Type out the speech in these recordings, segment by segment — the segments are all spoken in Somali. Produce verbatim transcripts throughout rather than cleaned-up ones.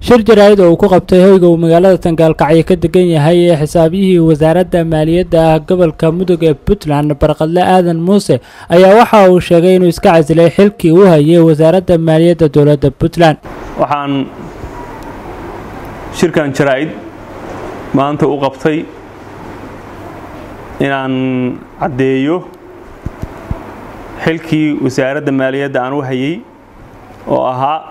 shir jaraa'id oo ku qabtay hoyga uu magaalada Tangaalkacyo ka degan yahay ee xisaabiyihii wasaaradda maaliyadda gobolka Mudug ee Puntland Barqadle Aadan Muuse ayaa waxa uu sheegay inuu iska casilay xilkii uu hayay wasaaradda maaliyadda dowladda Puntland. waxaan shirkan jaraa'id maanta u qabtay inaan cadeeyo xilkii wasaaradda maaliyadda aan u hayay oo ahaa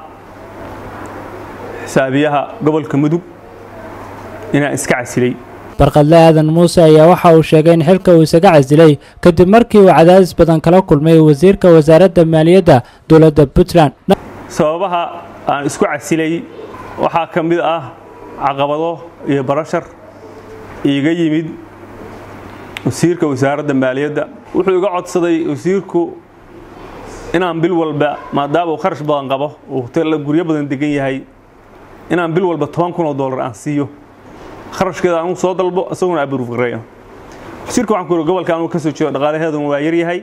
xisaabiyaha gobolka Mudug inaan iska casilay. Barqadle Aadan Muuse ayaa waxa uu sheegay in xilka uu isaga casilay kadib markii uu cadaadis badan kala kulmay wasiirka wasaaradda maaliyadda dowladda Puntland. sababaha aan isku casilay waxaa ka mid ah caqabado iyo barashar iiga yimid wasiirka wasaaradda maaliyadda. wuxuu iga codsaday wasiirku inaan bil walba maadaama uu kharash badan qabo oo hotel guryo badan degan yahay inaan bil walba toban kun oo dollar aan siiyo kharashkeeda aan soo dalbo asaguna abruuf gareeyo. wasiirku waxaan ku yiri gobolka aan ka soo jeedo dhaqaalaheedu waa yar yahay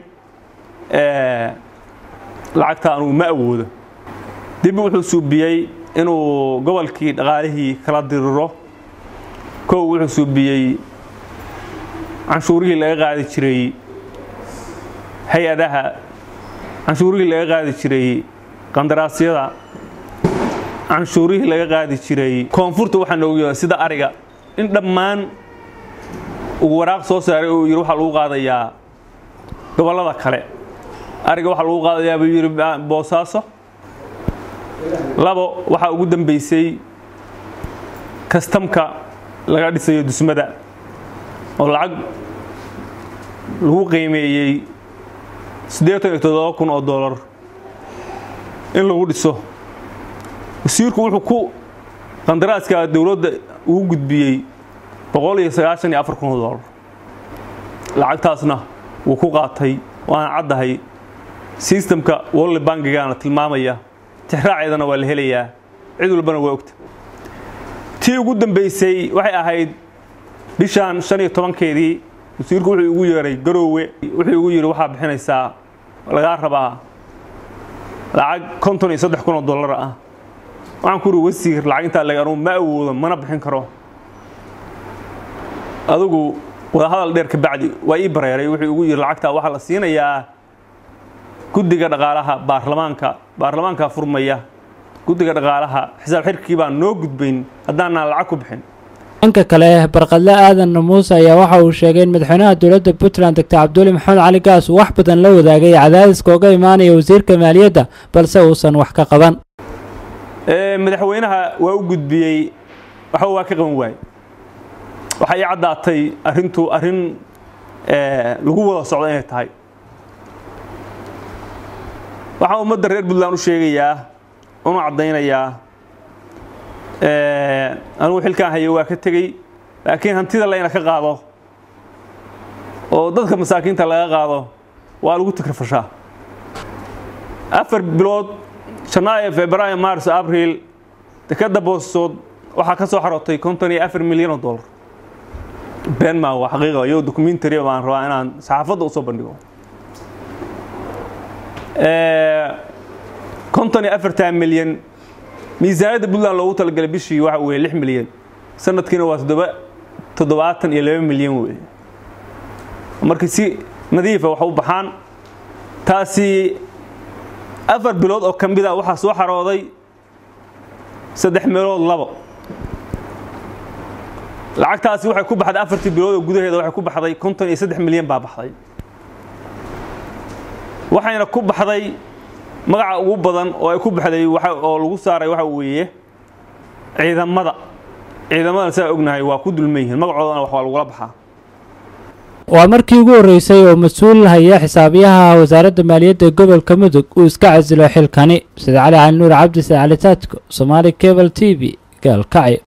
ee lacagta aan ma awoodo. dib wuxuu suubiyay inuu gobolkii dhaqaalihii kala diriro koo wuxuu suubiyay canshuurihii laga qaadi jiray hay'adaha canshuurihii laga qaadi jiray qandaraasyada canshuurihii laga qaadi jiray koonfurta waxaan ogayaa sida ariga in dhammaan uu waraaq soo saaray oo yiri waxa lagu qaadayaa gobolada kale ariga waxa lagu qaadayaa buu yiri Boosaaso. labo waxa ugu dambeysay kastamka laga dhisayo dusmada oo lacag lagu qiimeeyay siddeetan iyo toddoba kun oo dollar in lagu dhiso. wasiirku wuxuu ku qandaraaska dawladda uu gudbiyay boqol iyo sagaashan iyo afar kun oo dollar. lacagtaasna wuu ku qaatay waan cadahay systemka World Bank-gaana tilmaamaya tixraaceedana waa la helayaa cid walbana waa ogta. tii ugu dambeysay waxay ahayd bishan shan iyo toban-keedii wasiirku wuxuu ugu yeeray Garoowe wuxuu ugu yiri waxa bixinaysaa laga rabaa lacag konton iyo saddex kun oo dollar ah. waxaan ku wasiir lacag inta laga rabo ma awoodo mana bixin karo. adigu wada hadal dheer ka bacdi waa ii bareeray wuxuu ugu yiri lacagta waxa la siinayaa guddiga dhaqaalaha baarlamaanka baarlamaanka furmaya guddiga dhaqaalaha xisaab xirkii baan noo gudbayn haddaan lacag ku bixin. dhanka kale Barqadle Aadan Muuse ayaa waxa uu sheegay in madaxweynaha dowladda Puntland Doctor Cabdulle Maxamed Cali Gaas wax badan la wadaagay cadaadiska uga imaanaya wasiirka maaliyadda balse uusan wax ka qaban. ee madaxweynaha waa u gudbiyay waxa uu ka qaban waayay. waxay cadaatay arintu arin ee lagu wada socdo inay tahay. waxa ummadda reer Puntland u sheegayaa inuu cadeynayaa ee anigu xilkaan hayo waa ka tagay laakiin hantida la ina ka qaado oo dadka masaakiinta laga qaado waa lagu takrifashaa. afar bilood Janaayo Febraayo Maarso Abriil dekada Boosaaso waxa ka soo xarootay konton iyo afar milyan oo dollar. been ma waa xaqiiqo iyo documentary baan rabaa inaan saxaafadda u soo bandhigo. ee konton iyo afar milyan miisaaniyadda Puntland loogu talagalay bishii waxa weeye lix milyan sanadkiina waa toddobaatan iyo laba milyan weeye. markii si nadiif ah wax u baxaan taasi afar bilood oo kamida waxa soo xarooday saddex meelood labo. lacagtaasi waxay ku baxday afartii bilood oo gudaheeda waxay ku baxday konton iyo saddex milyan baa baxday. waxayna ku baxday magaca ugu badan oo ay ku baxday waxa oo lagu saaray waxa weeye ciidamada ciidamada saa ognahay waa ku dulmeeyeen magacoodana wax waa lagu la baxaa. waa markii ugu horeysay oo mas'uul haya xisaabiyaha wasaaradda maaliyadda gobolka Mudug uu iska casilo xilkani. sida Cali Cali Nuur Cabdi Saali Taatko Somali Cable T V Gaalkacyo.